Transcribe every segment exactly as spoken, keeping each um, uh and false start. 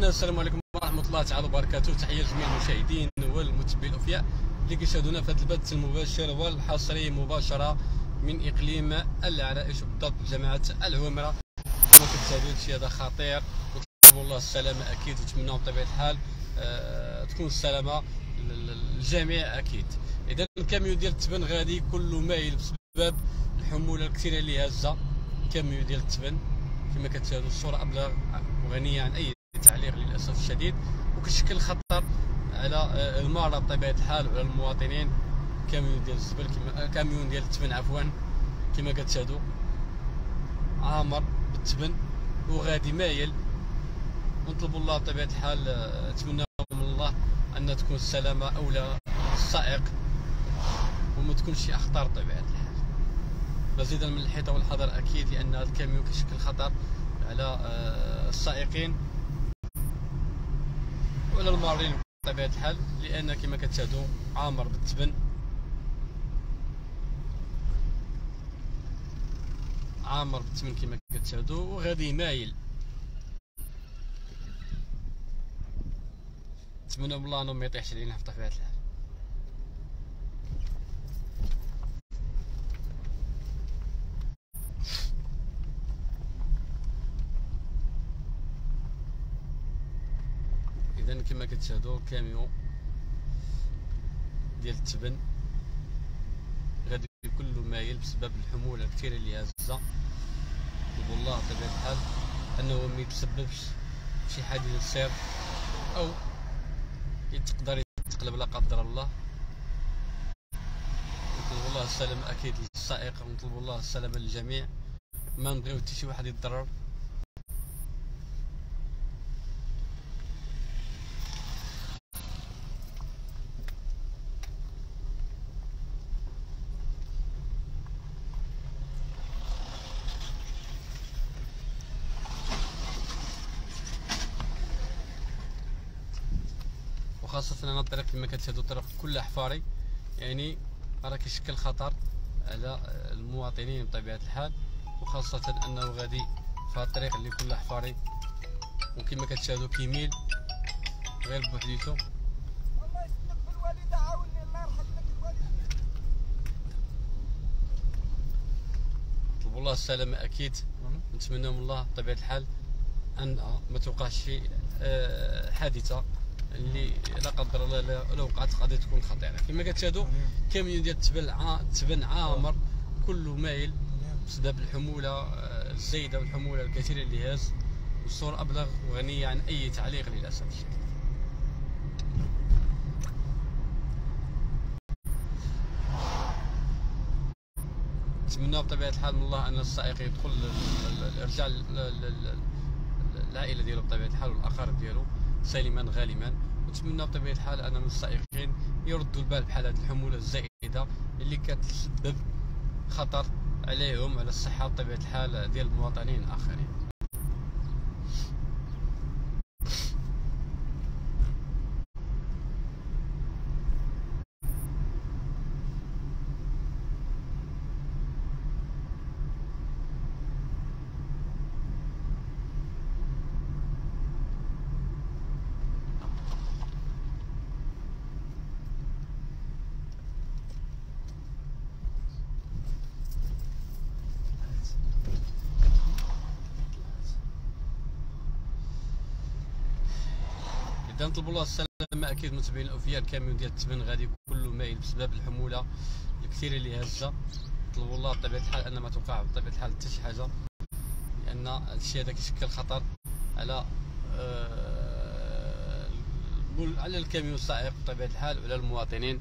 إذن السلام عليكم ورحمة الله تعالى وبركاته. تحية لجميع المشاهدين والمتابعين الأوفياء اللي كيشاهدونا في هذا البث المباشر والحصري مباشرة من إقليم العرائش وبالضبط جماعة العويمرة. كما كتشاهدوا هادشي هذا خطير، ونطلبوا الله السلامة أكيد، ونتمناو بطبيعة الحال آه تكون السلامة للجميع أكيد. إذا الكاميون ديال التبن غادي كله مايل بسبب الحمولة الكثيرة اللي هازة. الكاميون ديال التبن كما كتشاهدوا الصورة أبلغ وغنية عن أي تعليق للأسف الشديد، وكتشكل خطر على المرأة بطبيعة الحال وعلى المواطنين. كاميون ديال الزبل كما كاميون ديال التبن عفوا كما كتشاهدوا عامر بالتبن وغادي مايل. ونطلبوا الله بطبيعة الحال، نتمنى من الله أن تكون السلامة أولى السائق وما تكونش شي أخطار بطبيعة الحال. مزيدا من الحيطة والحذر أكيد، لأن هذا الكاميون كيشكل خطر على السائقين وعلى المارين بطبيعة الحال، لأن كما كتشاهدوا عامر بالتبن عامر بالتبن كما كتشاهدوا وغادي مايل. نتمنى من الله انه ما يطيحش علينا في طبيعة الحال. اذا كما كتشاهدوا الكاميون ديال التبن غادي كله مايل بسبب الحمولة الكثيرة اللي هازة. نطلبوا الله بطبيعة الحال انه ما يتسببش شي حادث سير او تقدر يتقلب لا قدر الله. نطلبوا الله السلامة اكيد للسائق، ونطلبوا الله السلامة للجميع، ما نبغيو حتى شي واحد يتضرر. وخاصة أن الطريق كما كتشاهدوا الطريق كلها حفاري، يعني راه كيشكل خطر على المواطنين بطبيعة الحال، وخاصة أنه غادي في هذا الطريق اللي كلها حفاري وكما كتشاهدوا كيميل غير بوحديتو. الله يسلمك بالوالدة، عاوني الله يرحم لك الوالدة. نطلبوا الله السلامة أكيد، نتمنى من الله بطبيعة الحال أن ما توقعش شي حادثة اللي لا قدر الله لو وقعت غادي تكون خطيره. كما كتشاهدوا كاميون ديال التبن التبن عامر كله مايل بسبب الحموله الزايده والحموله الكثيره اللي هاز، والصوره ابلغ وغنيه عن اي تعليق للاسف الشديد. نتمنى بطبيعه الحال من الله ان السائق يدخل يرجع العائله ديالو بطبيعه الحال والاقارب ديالو سالما غانما. ونتمنى بطبيعه الحال ان من السائقين يردوا البال بحال هذه الحموله الزائده اللي كتسبب خطر عليهم وعلى الصحه بطبيعه الحال ديال المواطنين الاخرين. إذا نطلبوا الله السلامة أكيد متابعين الأوفياء. الكاميون ديال التبن غادي كله مايل بسبب الحمولة الكثيرة اللي هازة. نطلبوا الله بطبيعة الحال أن ما توقع بطبيعة الحال حتى شي حاجة، لأن هادشي هذا كيشكل خطر على آه على الكاميون السائق بطبيعة الحال وعلى المواطنين.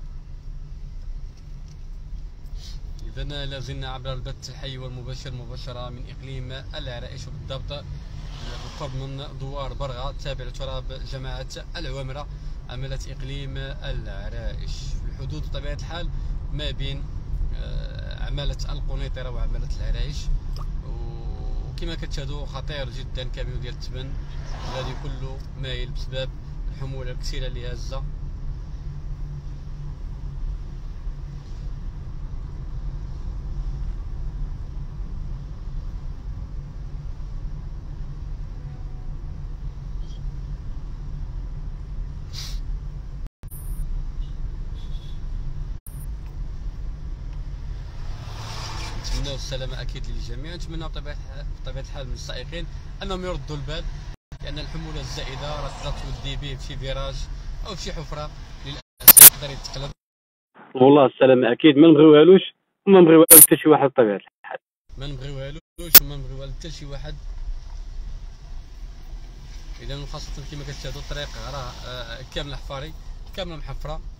إذا لازلنا عبر البث الحي والمباشر مباشرة من إقليم العرائش وبالضبط بالقرب من دوار برغا تابع لتراب جماعة العويمرة عملة إقليم العرائش، في الحدود بطبيعة الحال ما بين عمالة القنيطرة وعمالة العرائش. وكما كتشاهدوا خطير جدا كاميون ديال التبن غادي كله مايل بسبب الحمولة الكثيرة اللي هازة. نتمناو السلامه اكيد للجميع. نتمناو بطبيعه بطبيعه الحال من السائقين انهم يردوا البال، لان الحموله الزائده راه تقدر تودي به في فيراج او في حفره للاسف يقدر يتقلب. والله السلامه اكيد ما نبغيوهالوش وما نبغيوها حتى شي واحد بطبيعه الحال، ما نبغيوهالوش وما نبغيوها حتى شي واحد. اذا خاصه كما كتشاهدوا الطريق راه كامله حفاري كامله محفره.